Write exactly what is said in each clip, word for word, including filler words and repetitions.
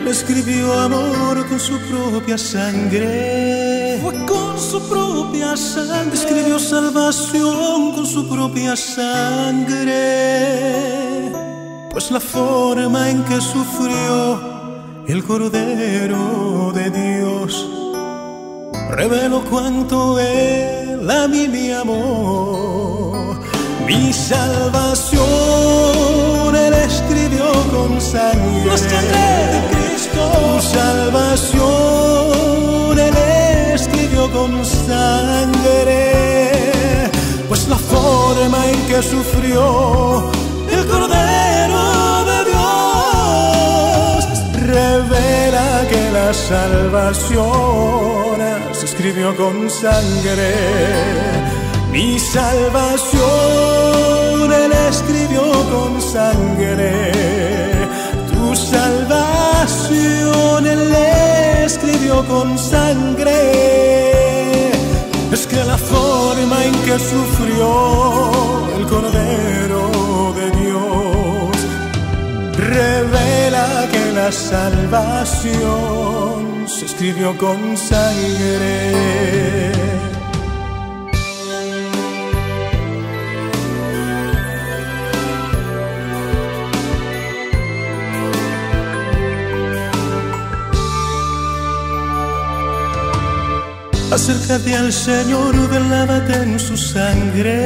Él escribió amor con su propia sangre. Fue con su propia sangre. Escribió salvación con su propia sangre. Pues la forma en que sufrió el Cordero de Dios reveló cuánto Él a mí me amó. Mi salvación Él escribió con sangre. La sangre de Cristo. Tu salvación Él escribió con sangre. Pues la forma en que sufrió el Cordero de Dios revela que la salvación se escribió con sangre. Mi salvación Él escribió con sangre. Tu salvación Él escribió con sangre. Es que la forma en que sufrió el Cordero de Dios revela que la salvación se escribió con sangre. Acércate al Señor, lávate en su sangre,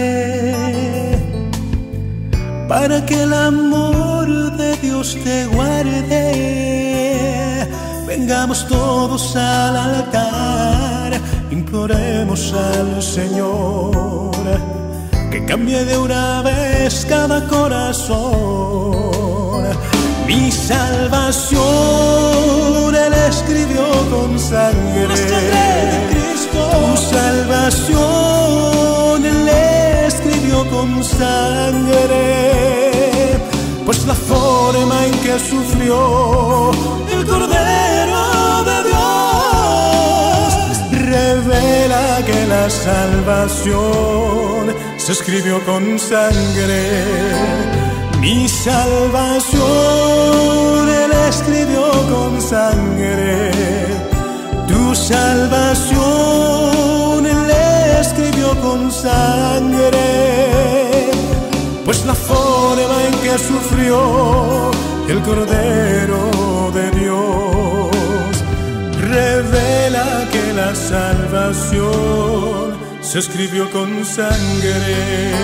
para que el amor de Dios te guarde. Vengamos todos al altar, imploremos al Señor que cambie de una vez cada corazón. Mi salvación Él escribió con sangre. La sangre de Cristo. Tu salvación Él escribió con sangre. Pues la forma en que sufrió el Cordero de Dios revela que la salvación se escribió con sangre. Mi salvación Él escribió con sangre. Tu salvación Él escribió con sangre. Pues la forma en que sufrió el Cordero de Dios revela que la salvación se escribió con sangre.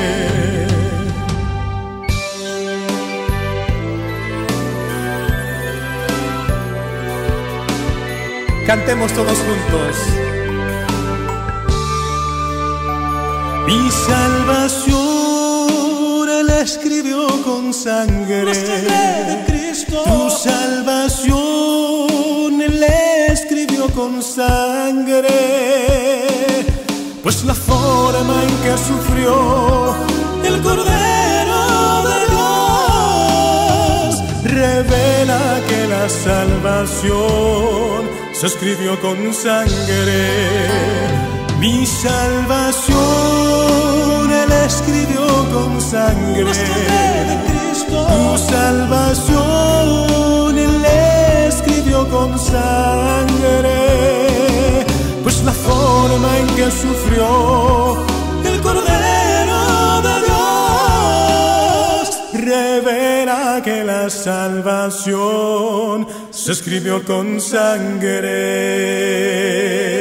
Cantemos todos juntos. Mi salvación Él escribió con sangre. La sangre de Cristo. Tu salvación Él escribió con sangre. Pues la forma en que sufrió el Cordero de Dios revela que la salvación se escribió con sangre. Mi salvación Él escribió con sangre. La sangre de Cristo. Tu salvación Él escribió con sangre. Pues la forma en que sufrió el Cordero de Dios revela que la salvación se escribió con sangre.